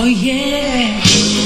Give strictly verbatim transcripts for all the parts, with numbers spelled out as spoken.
Oh yeah.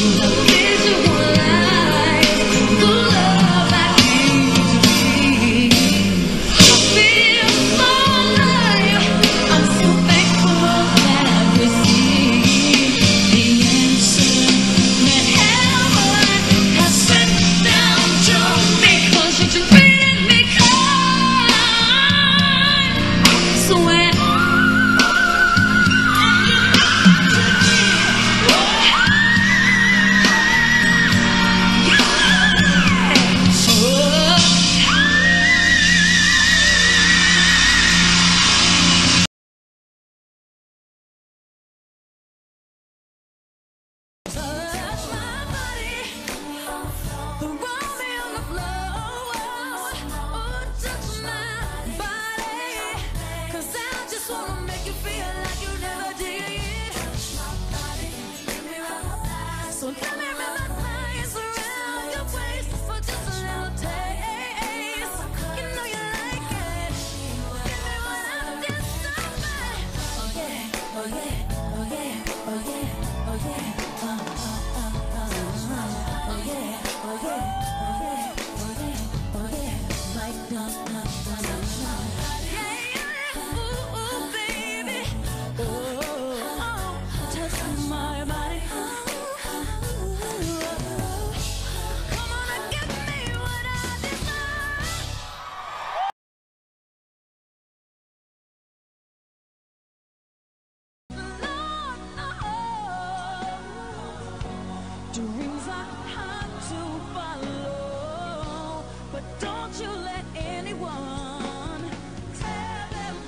Dreams are hard to follow, but don't you let anyone tear them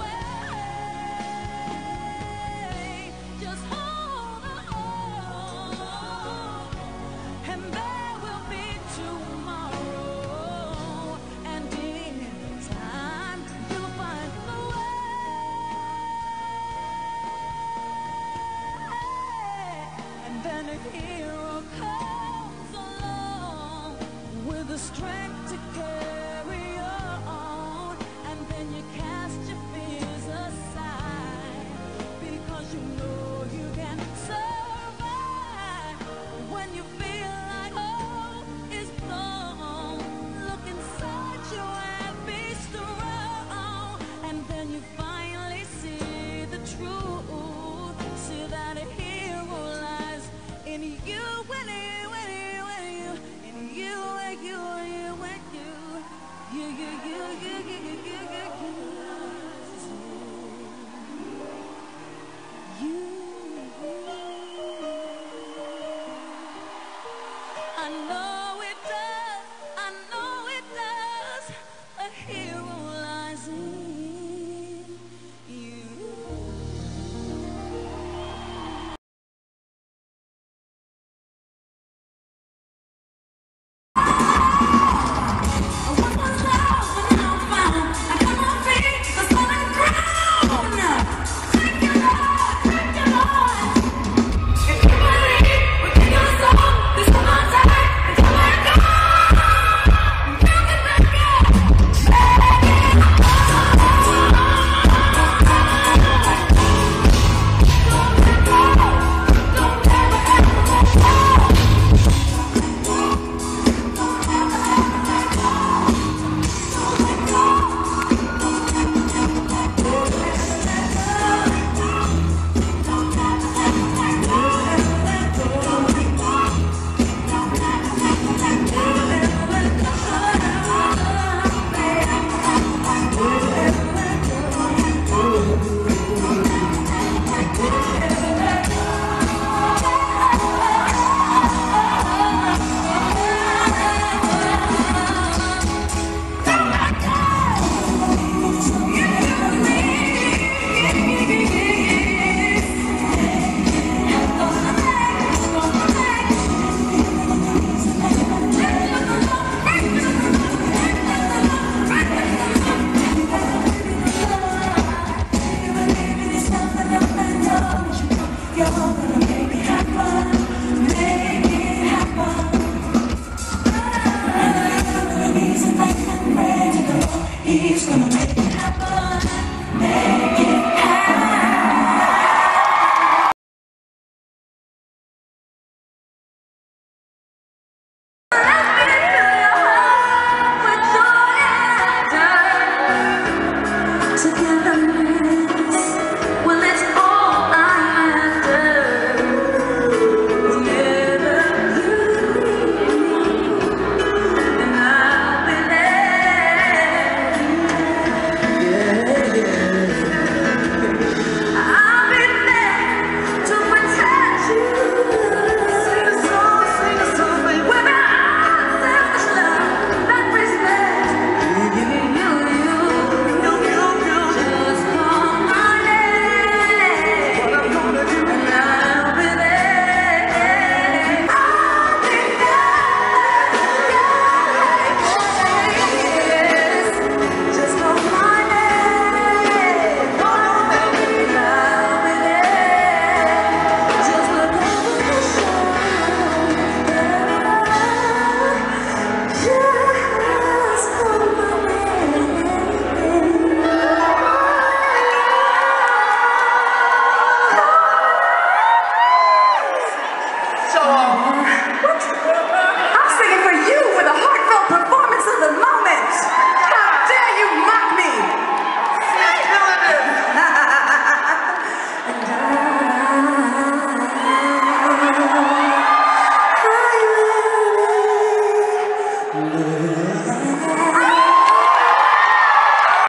away. Just hold on, and there will be tomorrow, and in time you'll find the way. And then a hero comes along with the strength to carry on, and then you cast your fears aside because you know you can survive. When you feel like hope is gone, look inside you and be strong, and then you finally see the truth, see that a hero lies in you, when you, when you, when you, in you, when you, when you, you, you, you, you, you, you, you, you, you, I know it does, I know it does, a hero lies in you. He's gonna